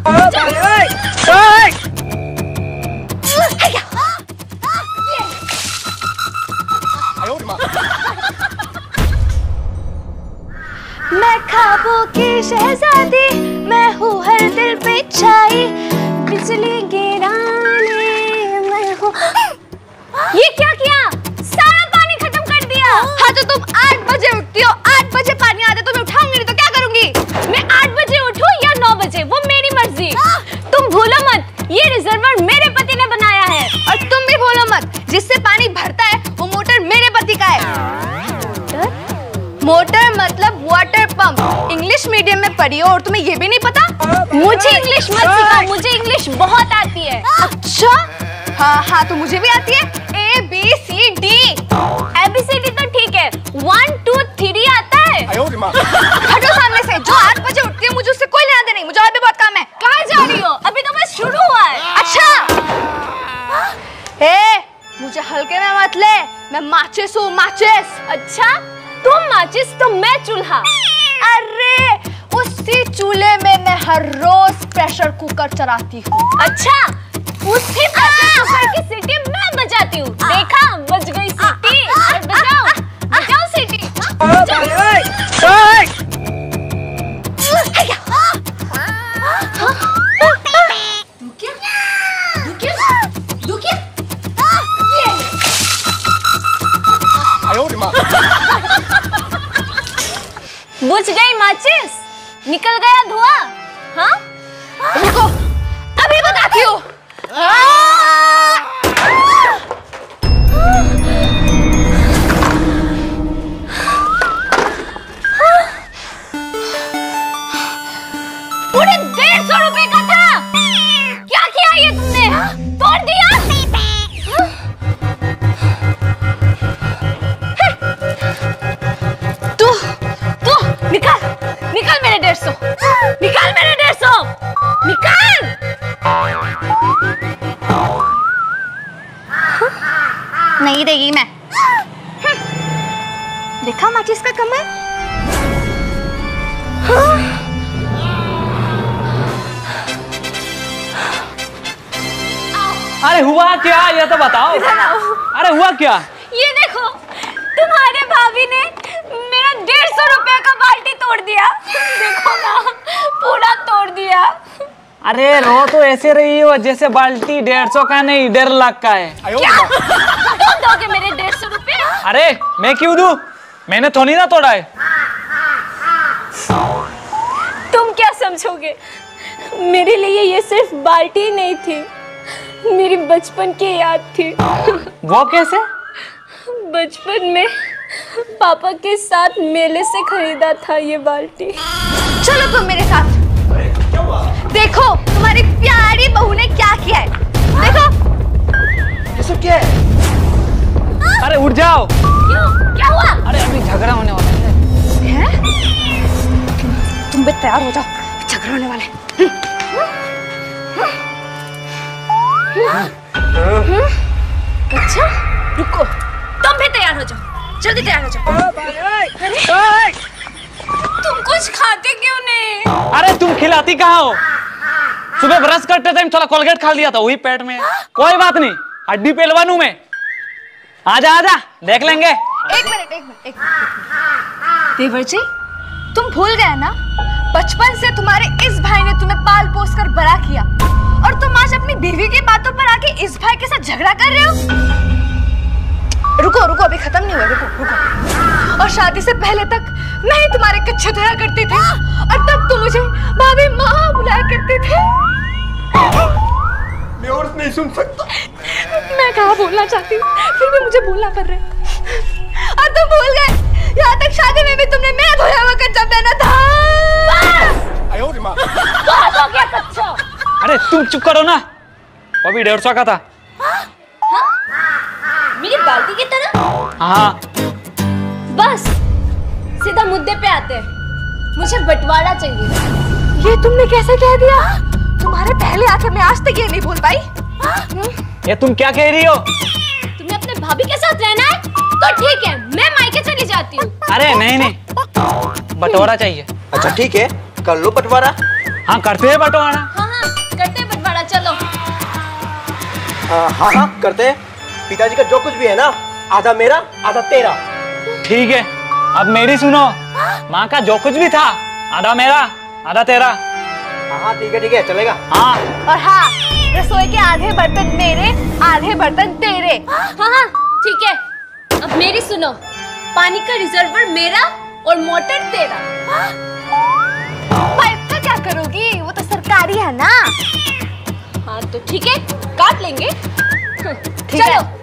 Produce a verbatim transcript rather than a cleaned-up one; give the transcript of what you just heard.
मैं ख्वाबों की शहजादी, मैं हूँ हर दिल पे छाई, बिजली गिराने मैं हूँ। ये क्या किया? सारा पानी खत्म कर दिया। हाँ तो तुम आठ बजे उठती हो, आठ बजे पानी आता तो मैं उठाऊंगी नहीं तो क्या करूंगी? मैं आठ बजे उठूं या नौ बजे वो मेरी मर्जी। तुम भूलो मत ये रिजर्वर मेरे पति ने बनाया है। और तुम भी भूलो मत जिससे पानी भरता है वो मोटर मेरे पति का है। मोटर मतलब वाटर पंप। इंग्लिश मीडियम में पढ़ी हो और तुम्हें ये भी नहीं पता? मुझे इंग्लिश मत सिखाओ, मुझे इंग्लिश बहुत आती है। अच्छा हाँ हाँ तो मुझे भी आती है। A B C D. A B C D तो ठीक है, वन टू थ्री आता है। हटो सामने से। जो आठ बजे उठती है मुझे उससे कोई लेना देना नहीं। मुझे और भी बहुत काम है। कहाँ जा रही हो? अभी तो बस शुरू हुआ है। अच्छा ए मुझे हल्के में मत ले, मैं माचिस हूँ माचिस। अच्छा तुम माचिस तो मैं चूल्हा। अरे उसी चूल्हे में मैं हर रोज प्रेशर कुकर चलाती हूँ। अच्छा उसी प्रेशर कुकर की सीटी मैं बजाती हूँ। देखा बज गई सीटी। बजाओ बजाओ सीटी। बुझ गई माचिस, निकल गया धुआं। हाँ रुको अभी बताती हूँ। पूरे डेढ़ सौ रुपए का था। क्या किया ये तुमने? तोड़ दिया? तू तू निकाल निकाल मेरे डेढ़ सौ, निकाल मेरे डेढ़ सौ, निकाल। नहीं देगी मैं। देखा माचिस का कमर। अरे हुआ क्या ये तो बताओ। अरे हुआ क्या? ये देखो तुम्हारे भाभी ने मेरा डेढ़ सौ रुपया का बाल्टी तोड़ दिया। देखो ना पूरा तोड़ दिया। अरे रो तो ऐसे रही हो जैसे बाल्टी डेढ़ सौ का नहीं डेढ़ लाख का है। क्या? तुम दोगे मेरे डेढ़ सौ रुपये? अरे मैं क्यों दूं? मैंने थोड़ी ना तोड़ा है। तुम क्या समझोगे? मेरे लिए ये सिर्फ बाल्टी नहीं थी, मेरी बचपन की याद थी। वो कैसे? बचपन में पापा के साथ मेले से खरीदा था ये बाल्टी। चलो तुम मेरे साथ। देखो तुम्हारी प्यारी बहू ने क्या किया है। देखो ये सब क्या है? अरे उठ जाओ। क्यों? क्या हुआ? अरे अभी झगड़ा होने वाला है। हैं? तुम भी तैयार हो जाओ, झगड़ा होने वाला है। अच्छा रुको, तुम भी तैयार हो जाओ, जल्दी तैयार हो जाओ। अरे तुम कुछ खाते क्यों नहीं? अरे तुम खिलाती कहाँ हो? सुबह ब्रश करते टाइम थोड़ा कोलगेट खा लिया था वही पेट में। कोई बात नहीं, हड्डी पहलवान हूं मैं। आजा आजा देख लेंगे। एक मिनट एक मिनट एक मिनट देवर जी, तुम भूल गए ना बचपन से तुम्हारे इस भाई ने तुम्हें पाल पोस कर बड़ा किया और तुम आज अपनी बीवी की बातों पर आके इस भाई के साथ झगड़ा कर रहे हो। रुको रुको अभी खत्म नहीं हुआ, रुको रुको। और शादी से पहले तक मैं ही तुम्हारे कच्चे धोया करती थी और तब तुम मुझे भाभी माँ बुलाया करते थे। मैं और नहीं सुन सकता। मैं कहाँ बोलना चाहती हूँ फिर भी मुझे बोलना पड़ रहा है। और तुम भूल गए यहाँ तक शादी में भी तुमने मेरा धोया हुआ कच्चा पहना था। बहुत हो गया कच्चा। अरे तुम चुप करो ना, वो भी डेढ़ सौ का था। मेरी बाल्टी की तरह? हाँ बस सीधा मुद्दे पे आते हैं, मुझे बंटवारा चाहिए। ये तुमने कैसे कह दिया? तुम्हारे पहले आके मैं आज तक ये नहीं बोल पाई। ये तुम क्या कह रही हो? तुम्हें अपने भाभी के साथ रहना है तो ठीक है, मैं मायके चली जाती हूँ। अरे नहीं नहीं, बंटवारा चाहिए। अच्छा ठीक है, कर लो बंटवारा। हाँ करते हैं बंटवारा। हाँ हाँ हाँ हाँ करते हैं। पिताजी का जो कुछ भी है ना, आधा मेरा आधा तेरा। ठीक है, अब मेरी सुनो। माँ का जो कुछ भी था, आधा मेरा आधा तेरा। हाँ हाँ ठीक है ठीक है, चलेगा। हाँ और हाँ, रसोई के आधे बर्तन मेरे, आधे बर्तन तेरे। हाँ हाँ ठीक है। अब मेरी सुनो, पानी का रिजर्वर मेरा और मोटर तेरा। पाइप का क्या करोगी, वो तो सरकारी है ना। हाँ तो ठीक है, काट लेंगे। चलो।